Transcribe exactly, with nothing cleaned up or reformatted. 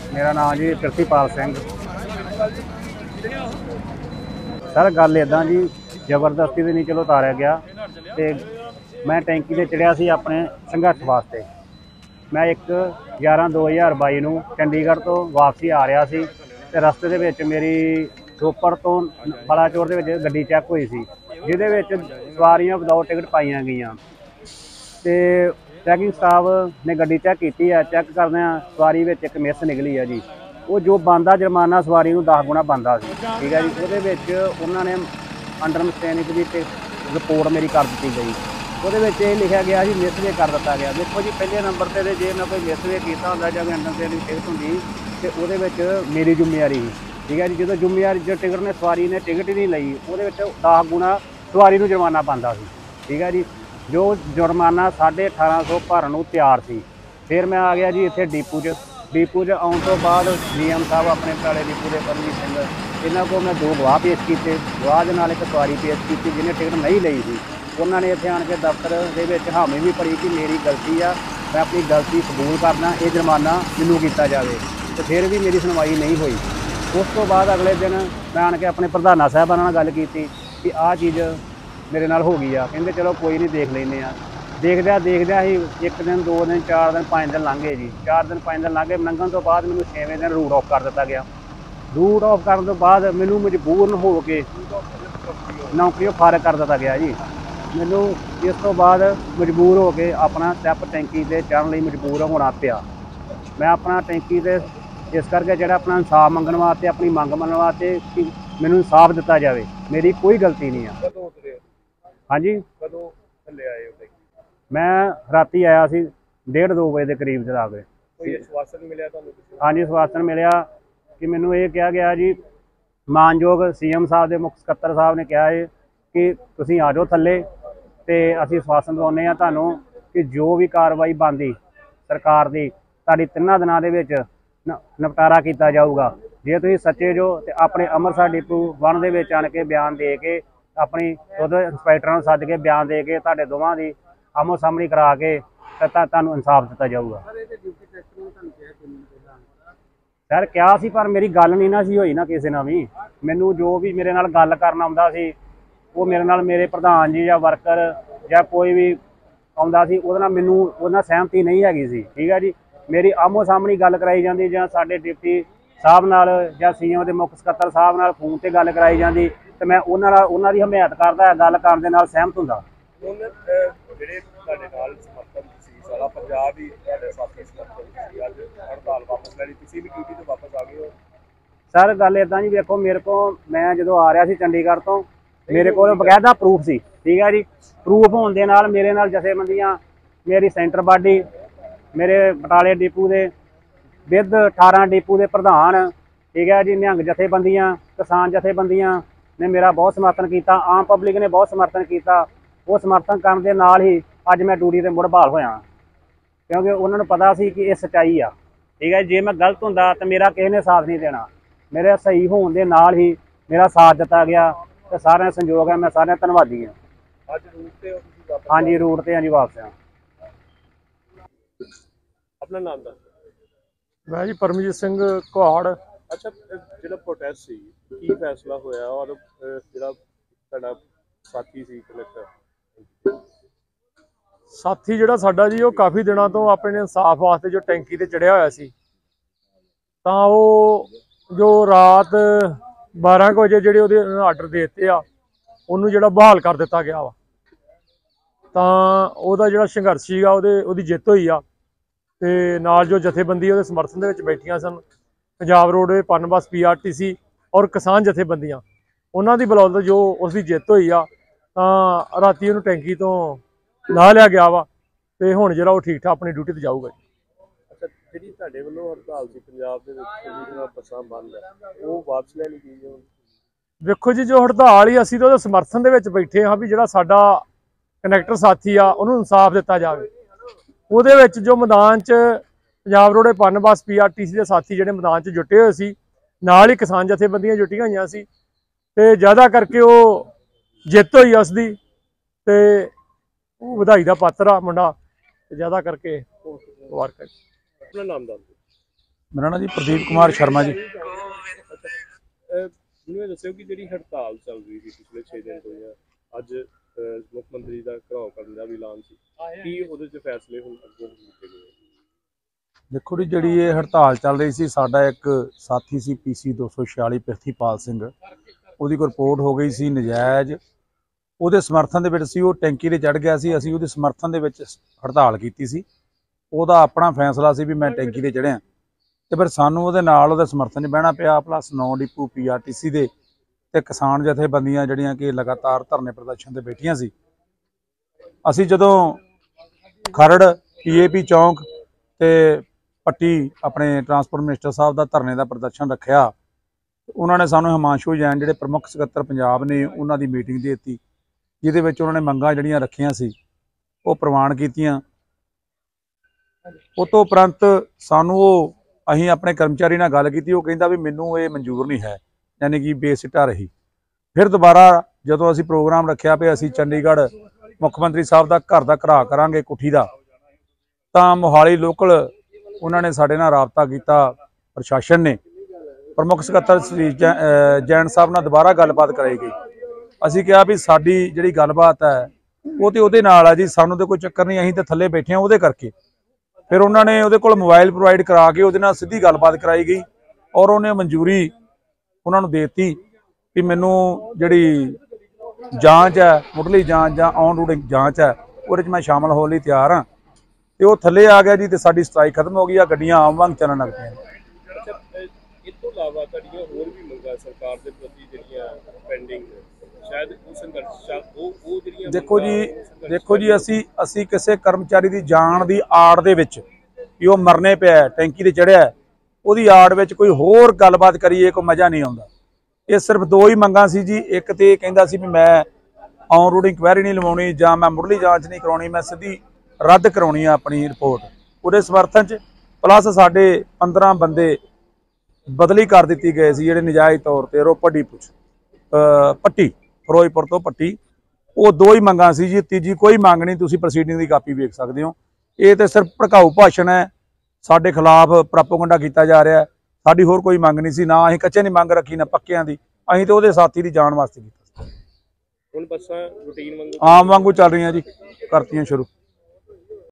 मेरा नाम जी प्रिथीपाल सिंह। सर गल इदां जी, जबरदस्ती तो नहीं चलो उतारिया गया। तो मैं टैंकी से चढ़िया सी अपने संघर्ष वास्ते। मैं एक ग्यारह दो हज़ार बई नूं चंडीगढ़ तो वापसी आ रहा सी ते रस्ते दे विच मेरी रोपड़ तो बलाचौर दे विच गड्डी चैक हुई सी, जिहदे विच सवारियां विदाउट टिकट पाईयां गईयां। ते चैकिंग स्टाफ ने गड्डी चैक की है। चैक करदे सवारी विच एक मिस निकली है जी। वो जो बनता जुर्माना सवारी नूं दस गुणा बनता सी, ठीक है जी। उहदे विच उन्होंने अंडर मकैनिक की रिपोर्ट मेरी कर दी गई। वो लिखा गया जी मिसवे कर दिता गया। देखो जी, पहले नंबर पर जे मैं कोई मिसवे किया होंगे जब अंडर मकैनिक टिकट होंगी तो वो मेरी जिम्मेवारी ही, ठीक है जी। जो जिम्मेवारी जो टिकट ने सवारी ने टिकट ही नहीं लई, वो दस गुणा सवारी नूं जुर्माना बनता सी, ठीक है जी। जो जुर्माना साढ़े अठारह सौ भरन नूं तैयार सी। फिर मैं आ गया जी इत्थे डिपू च। डिपू च आउण तो बाद जी एम साहब अपने पटाले डिपू के परमजीत सिंह, इन्हों को मैं दो गवाह पेश किए। गवाह के नाल एक सवारी पेश की जिन्हें टिकट नहीं लई थी। उन्होंने इत्थे आण के दफ्तर के हामी भी भरी कि मेरी गलती आ, मैं अपनी गलती कबूल करना, ये जुर्माना मैनू किया जाए। तो फिर भी मेरी सुनवाई नहीं हुई। उस तो बाद अगले दिन मैं आण के अपने प्रधाना साहबान नाल गल की कि आह चीज़ मेरे नाल हो गई आ। कहते चलो कोई नहीं, देख लेने आ। देखद्या देखद्या ही एक दिन दो दिन चार दिन पाँच दिन लंघ गए जी। चार दिन पाँच दिन लंघ गए। लंघन तो बाद मैनू छेवें दिन रूट ऑफ कर दिता गया। रूट ऑफ करने तो बाद मैनू मजबूर हो के नौकरियों फारग कर दिता गया जी। मैनू इस तो बाद मजबूर हो के अपना स्टैप टैंकी से चढ़न लई मजबूर होना पिया। मैं अपना टैंकी से इस करके जो अपना इंसाफ मंगण वास्ते, अपनी मंग मनण वास्ते कि मैनू इंसाफ दिता जाए। मेरी कोई गलती नहीं है। हाँ जी, मैं राती आया सी डेढ़ दो बजे के करीब से आ गए। हाँ जी, आश्वासन मिलिया कि मैनू ये कहा गया जी, मानयोग सी एम साहब के मुख सकत्तर साहब ने कहा है कि तुसीं आ जाओ थल्ले ते असीं आश्वासन दवाउने आ तुहानूं कि जो भी कार्रवाई बनदी सरकार की तुहाडी तिन्नां दिनां दे विच निपटारा किया जाऊगा। जे तुसीं सच्चे जो तो अपने अमृतसर डिपू वन दे विच आण के बयान दे के अपनी खुद इंस्पैक्टरां नूं सद्द के बयान दे के तुहाडे दोवां दी आमो सामने करा के तुहानूं इंसाफ दिता जाऊगा। सर क्या सी, पर मेरी गल नहीं ना सी होई ना किसी नाल भी। मैनू जो भी मेरे नाल गल करन आउंदा सी वो मेरे नाल मेरे प्रधान जी या वर्कर या कोई भी आउंदा सी, उहदे नाल मैनू उहदे नाल सहमति नहीं हैगी सी, ठीक है जी। मेरी आमो सामने गल कराई जाती जां साडे डिप्टी साहब नाल जां सी एम दे मुख सकत्तर साहब नाल फोन ते गल कराई जाती तो मैं उहनां नाल उहनां दी हमायत करदा, गल करन दे नाल सहमत हुंदा। सर गल इदां जी, देखो मेरे को मैं जो आ रहा सी चंडीगढ़ तो मेरे को बकायदा प्रूफ सी, ठीक है जी। प्रूफ होने के नाल मेरे नाल जथेबंदियां, मेरी सेंटर बाडी, मेरे बटाले डिपू के विद अठारह डिपू के प्रधान, ठीक है जी, निहंग जथेबंदियां, किसान जथेबंदियां ने मेरा बहुत समर्थन किया। आम पब्लिक ने बहुत समर्थन किया। वो समर्थन करने के नाल ही अज मैं ड्यूटी से मुड़ बहाल होया, क्योंकि उन्होंने पता सी कि यह सच्चाई आ, ठीक है। जे मैं गलत हुंदा तो मेरा किसी ने साथ नहीं देना। मेरे सही होने के नाल ही मेरा साथ दिता गया तो सारे संयोग है, मैं सारे धन्नवादी हाँ। हाँ जी, रूट से हाँ जी वापस हाँ। अपना नाम दस। मैं जी परमजीत सिंह कुहाड़। अच्छा, जो प्रोटेस्ट सी की फैसला होया और जो साथी सी कलेक्टर साथी जो साडा जी वो काफ़ी दिनों तो अपने इंसाफ वास्ते जो टैंकी ते चढ़िया होया सी, तां वो जो रात बारह को बजे जो आर्डर दे दिते आ उन्होंने जो बहाल कर दिता गया वा, तां ओहदा जो संघर्ष सीगा ओहदी जित हुई आ ते नाल जो जथेबंदी उहदे समर्थन दे विच बैठियां सन, पंजाब रोडवेज, पन बस, पी आर टी सी और किसान जथेबंदियां, उन्हां दी बदौलत जो उसकी जित हुई आ, तां राती उहनूं टैंकी तो ला लिया गया वा ते हुण जिहड़ा वो ठीक ठाक अपनी ड्यूटी ते जाऊगा। अच्छा, जिहड़ी तुहाडे वल्लों हड़ताल सी पंजाब दे विच बसां बंद है, वो वापस लैनी चाहिए। देखो जी, जो हड़ताल ही असीं तो समर्थन दे विच बैठे हाँ भी जिहड़ा साडा कनैक्टर साथी आ उहनूं इंसाफ दिता जाए। ਉਹਦੇ ਵਿੱਚ जो मैदान च पंजाब रोड पन बस, पी आर टी सी के साथी ਜਿਹੜੇ मैदान च जुटे हुए सी, नाल ही किसान जथेबंदियां जुटियां होईयां सी ते ज़्यादा करके वो जित हुई उसदी ते वो वधाई दा पात्र आ मुंडा, ज़्यादा करके मुबारक। अपना नाम दस। मेरा नाम जी प्रदीप कुमार शर्मा जी। ਮੈਨੂੰ ਇਹ ਦੱਸਿਓ ਕਿ ਜਿਹੜੀ ਹੜਤਾਲ ਚੱਲ ਰਹੀ ਸੀ ਪਿਛਲੇ ਛੇ ਦਿਨ ਤੋਂ ਜਾਂ ਅੱਜ ਮੁੱਖ ਮੰਤਰੀ ਦਾ ਘਰਾਓ ਕਰਨ ਦਾ ਵੀ ਐਲਾਨ ਸੀ, ਕੀ ਉਹਦੇ 'ਚ ਫੈਸਲੇ ਹੁਣ ਅੱਗੇ ਕੀਤੇ ਗਏ? देखो जी जी ये हड़ताल चल रही सी, साडा एक साथी सी पी सी दो सौ छियाली प्रिथीपाल सिंह, ਉਹਦੀ ਕੋਈ ਰਿਪੋर्ट हो गई सी नजायज़, ਉਹਦੇ ਸਮਰਥਨ ਦੇ ਵਿੱਚ ਸੀ, ਉਹ ਟੈਂਕੀ 'ਤੇ ਚੜ੍ਹ ਗਿਆ ਸੀ। ਅਸੀਂ ਉਹਦੇ ਸਮਰਥਨ ਦੇ ਵਿੱਚ ਹੜਤਾਲ ਕੀਤੀ ਸੀ। ਉਹਦਾ ਆਪਣਾ ਫੈਸਲਾ ਸੀ ਵੀ ਮੈਂ ਟੈਂਕੀ 'ਤੇ ਚੜ੍ਹਿਆ, ਤੇ ਫਿਰ ਸਾਨੂੰ ਉਹਦੇ ਨਾਲ ਉਹਦੇ ਸਮਰਥਨ 'ਚ ਬਹਿਣਾ ਪਿਆ। ਪਲੱਸ ਨੌ depot P R T C ਦੇ ਤੇ ਕਿਸਾਨ ਜਥੇਬੰਦੀਆਂ ਜਿਹੜੀਆਂ ਕਿ ਲਗਾਤਾਰ ਧਰਨੇ ਪ੍ਰਦਰਸ਼ਨ ਤੇ ਬੈਠੀਆਂ ਸੀ। ਅਸੀਂ ਜਦੋਂ ਖਰੜ ਪੀ ਏ ਪੀ ਚੌਂਕ ਤੇ ਪੱਟੀ ਆਪਣੇ ਟਰਾਂਸਪੋਰਟ ਮਿਨਿਸਟਰ ਸਾਹਿਬ ਦਾ ਧਰਨੇ ਦਾ ਪ੍ਰਦਰਸ਼ਨ ਰੱਖਿਆ, ਉਹਨਾਂ ਨੇ ਸਾਨੂੰ ਹਿਮਾਂਸ਼ੂ ਜੈਨ ਜਿਹੜੇ ਪ੍ਰਮੁੱਖ ਸਕੱਤਰ ਪੰਜਾਬ ਨੇ ਉਹਨਾਂ ਦੀ ਮੀਟਿੰਗ ਦੇ ਦਿੱਤੀ, ਜਿਹਦੇ ਵਿੱਚ ਉਹਨਾਂ ਨੇ ਮੰਗਾਂ ਜਿਹੜੀਆਂ ਰੱਖੀਆਂ ਸੀ ਉਹ ਪ੍ਰਵਾਨ ਕੀਤੀਆਂ। ਉਹ ਤੋਂ ਉਪਰੰਤ ਸਾਨੂੰ ਉਹ ਅਸੀਂ ਆਪਣੇ ਕਰਮਚਾਰੀ ਨਾਲ ਗੱਲ ਕੀਤੀ, ਉਹ ਕਹਿੰਦਾ ਵੀ ਮੈਨੂੰ ਇਹ ਮਨਜ਼ੂਰ ਨਹੀਂ ਹੈ, ਯਾਨੀ ਕਿ ਬੇਸਿੱਟਾ ਰਹੀ। ਫਿਰ ਦੁਬਾਰਾ ਜਦੋਂ ਅਸੀਂ ਪ੍ਰੋਗਰਾਮ ਰੱਖਿਆ ਵੀ ਅਸੀਂ ਚੰਡੀਗੜ੍ਹ ਮੁੱਖ ਮੰਤਰੀ ਸਾਹਿਬ ਦਾ ਘਰ ਦਾ ਘਰਾ ਕਰਾਂਗੇ ਕੋਠੀ ਦਾ, ਤਾਂ ਮੋਹਾਲੀ ਲੋਕਲ ਉਹਨਾਂ ਨੇ ਸਾਡੇ ਨਾਲ ਰਾਬਤਾ ਕੀਤਾ, ਪ੍ਰਸ਼ਾਸਨ ਨੇ। ਪ੍ਰਮੁੱਖ ਸਕੱਤਰ ਸ੍ਰੀ ਜੈਨ ਸਾਹਿਬ ਨਾਲ ਦੁਬਾਰਾ ਗੱਲਬਾਤ ਕਰਾਈ ਗਈ। ਅਸੀਂ ਕਿਹਾ ਵੀ ਸਾਡੀ ਜਿਹੜੀ ਗੱਲਬਾਤ ਹੈ ਉਹ ਤੇ ਉਹਦੇ ਨਾਲ ਆ ਜੀ, ਸਾਨੂੰ ਤੇ ਕੋਈ ਚੱਕਰ ਨਹੀਂ, ਅਸੀਂ ਤਾਂ ਥੱਲੇ ਬੈਠੇ ਹਾਂ ਉਹਦੇ ਕਰਕੇ। ਫਿਰ ਉਹਨਾਂ ਨੇ ਉਹਦੇ ਕੋਲ ਮੋਬਾਈਲ ਪ੍ਰੋਵਾਈਡ ਕਰਾ ਕੇ ਉਹਦੇ ਨਾਲ ਸਿੱਧੀ ਗੱਲਬਾਤ ਕਰਾਈ ਗਈ, ਔਰ ਉਹਨੇ ਮਨਜ਼ੂਰੀ ਉਹਨਾਂ ਨੂੰ ਦੇ ਦਿੱਤੀ ਵੀ ਮੈਨੂੰ ਜਿਹੜੀ ਜਾਂਚ ਹੈ, ਮੁੱਢਲੀ ਜਾਂਚ ਜਾਂ ਔਨ ਰੂਟ ਜਾਂਚ ਹੈ, ਉਹਦੇ 'ਚ ਮੈਂ ਸ਼ਾਮਲ ਹੋਣ ਲਈ ਤਿਆਰ ਹਾਂ। ਤੇ ਉਹ ਥੱਲੇ ਆ ਗਿਆ ਜੀ, ਤੇ ਸਾਡੀ ਸਟ੍ਰਾਈਕ ਖਤਮ ਹੋ ਗਈ ਆ, ਗੱਡੀਆਂ ਆਮ ਵਾਂਗ ਚੱਲਣ ਲੱਗ ਪਈਆਂ। ਇਸ ਤੋਂ ਇਲਾਵਾ ਤੁਹਾਡੀਆਂ ਹੋਰ ਵੀ ਮੰਗਾਂ ਸਰਕਾਰ ਦੇ ਪ੍ਰਤੀ ਜਿਹੜੀਆਂ ਪੈਂਡਿੰਗ ਸ਼ਾਇਦ ਉਹ ਸੰਘਰਸ਼ ਉਹ ਉਹ ਜਿਹੜੀਆਂ ਦੇਖੋ ਜੀ ਦੇਖੋ ਜੀ ਅਸੀਂ ਅਸੀਂ ਕਿਸੇ ਕਰਮਚਾਰੀ ਦੀ ਜਾਨ ਦੀ ਆੜ ਦੇ ਵਿੱਚ ਵੀ ਉਹ ਮਰਨੇ ਪਿਆ ਟੈਂਕੀ ਤੇ ਚੜਿਆ, ਉਹਦੀ ਆੜ ਵਿੱਚ ਕੋਈ ਹੋਰ ਗੱਲਬਾਤ ਕਰੀਏ ਕੋਈ ਮਜ਼ਾ ਨਹੀਂ ਆਉਂਦਾ। ਇਹ ਸਿਰਫ ਦੋ ਹੀ ਮੰਗਾਂ ਸੀ ਜੀ। ਇੱਕ ਤੇ ਇਹ ਕਹਿੰਦਾ ਸੀ ਵੀ ਮੈਂ ਔਨ ਰੂਟ ਇਨਕੁਆਇਰੀ ਨਹੀਂ ਲਵਾਉਣੀ ਜਾਂ ਮੈਂ ਮੁੱਢਲੀ ਜਾਂਚ ਨਹੀਂ ਕਰਾਉਣੀ, ਮੈਂ ਸਿੱਧੀ ਰੱਦ ਕਰਾਉਣੀ ਆ ਆਪਣੀ ਰਿਪੋਰਟ, ਉਹਦੇ ਸਮਰਥਨ 'ਚ। ਪਲੱਸ ਸਾਡੇ ਪੰਦਰਾਂ ਬੰਦੇ ਬਦਲੀ ਕਰ ਦਿੱਤੀ ਗਏ ਸੀ ਜਿਹੜੇ ਨਜਾਇਜ਼ ਤੌਰ ਤੇ ਰੋਪੜ ਡਿਪੂ 'ਚ ਪੱਟੀ ਫਿਰੋਜ਼ਪੁਰ ਤੋਂ ਪੱਟੀ। ਉਹ ਦੋ ਹੀ ਮੰਗਾਂ ਸੀ ਜੀ, ਤੀਜੀ ਕੋਈ ਮੰਗ ਨਹੀਂ। ਤੁਸੀਂ ਪ੍ਰੋਸੀਡਿੰਗ ਦੀ ਕਾਪੀ ਵੇਖ ਸਕਦੇ ਹੋ। ਇਹ ਤੇ ਸਿਰਫ ਭੜਕਾਊ ਭਾਸ਼ਣ ਹੈ, ਸਾਡੇ ਖਿਲਾਫ ਪ੍ਰੋਪੇਗੈਂਡਾ ਕੀਤਾ ਜਾ ਰਿਹਾ। ਸਾਡੀ ਹੋਰ ਕੋਈ ਮੰਗ ਨਹੀਂ ਸੀ, ਨਾ ਅਸੀਂ ਕੱਚੇ ਦੀ ਮੰਗ ਰੱਖੀ ਨਾ ਪੱਕਿਆਂ ਦੀ, ਅਸੀਂ ਤੇ ਉਹਦੇ ਸਾਥੀ ਦੀ ਜਾਣ ਵਾਸਤੇ ਕੀਤਾ। ਹੁਣ ਬੱਸਾਂ ਰੂਟੀਨ ਵਾਂਗੂ ਆਮ ਵਾਂਗੂ ਚੱਲ ਰਹੀਆਂ ਜੀ, ਕਰਤੀਆਂ ਸ਼ੁਰੂ।